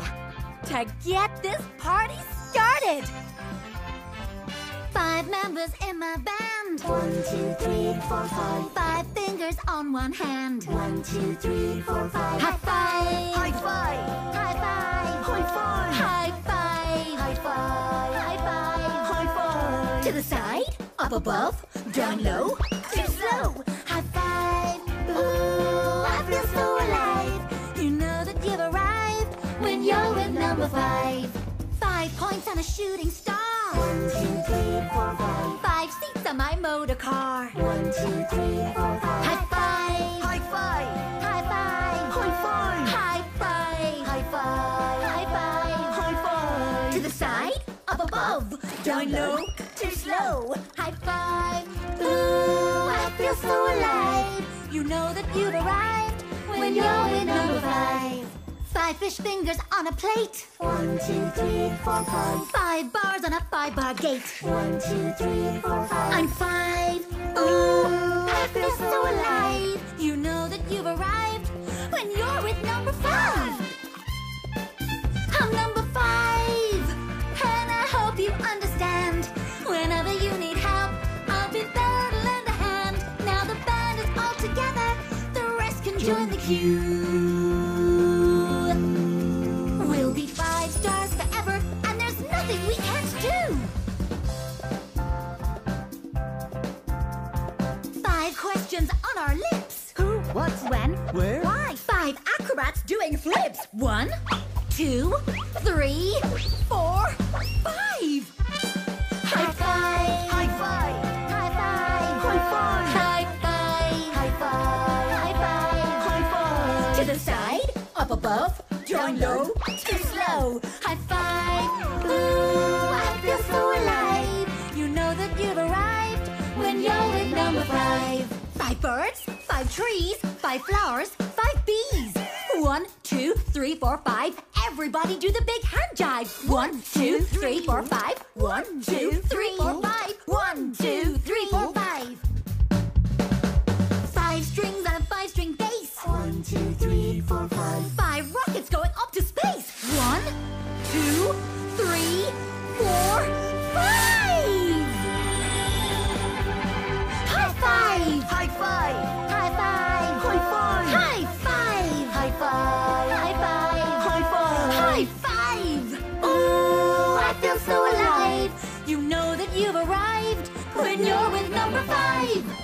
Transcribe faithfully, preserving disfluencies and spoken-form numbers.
to get this party started. Five members in my band. One, two, three, four, five. Five fingers on one hand. One, two, three, four, five. High five. High five. High five. High five. High five. High five. High five. High five. To the side, up above, down low, too slow. High five. Ooh, I feel so alive. You know that you've arrived when you're with number five. Five points on a shooting star. One, two, three, four, five. Five seats on my motor car. One, two, three, four, five. High five. High five. High five. High five. High five. High five. High five. High five. To the side, up above, down low, too slow. High five. Ooh, I feel so alive. You know that you've arrived when you're with number five. Five fish fingers on a plate. One, two, three, four, five. Five bars on a five-bar gate. One, two, three, four, five. I'm five. Ooh, I feel so alive. You know that you've arrived when you're with number five. I'm number five, and I hope you understand. Whenever you need help, I'll be there to lend a hand. Now the band is all together, the rest can join the queue. We'll be five stars forever, and there's nothing we can't do. Five questions on our lips. Who, what, when, Where? why? Five acrobats doing flips. One, two, three, four, five. High five. High five. High five. High five. High five. High five. High five. High five. To the side, up above, down low, too slow. High five. Ooh, I feel so alive. You know that you've arrived when you're with number five. Five birds, five trees, five flowers, five bees. One, two, three, four, five. Everybody do the big hand jive. One, two, three, four, five. One, two, three, four, five. One, two, three, four, five. Five strings on a five-string bass. One, two, three, four, five. Five rockets going up to space. One, two, three, four, five. High five. High five. High five. High five. High five. High five. High five. High five. High five. Ooh, I feel so alive. You know that you've arrived when you're with number five.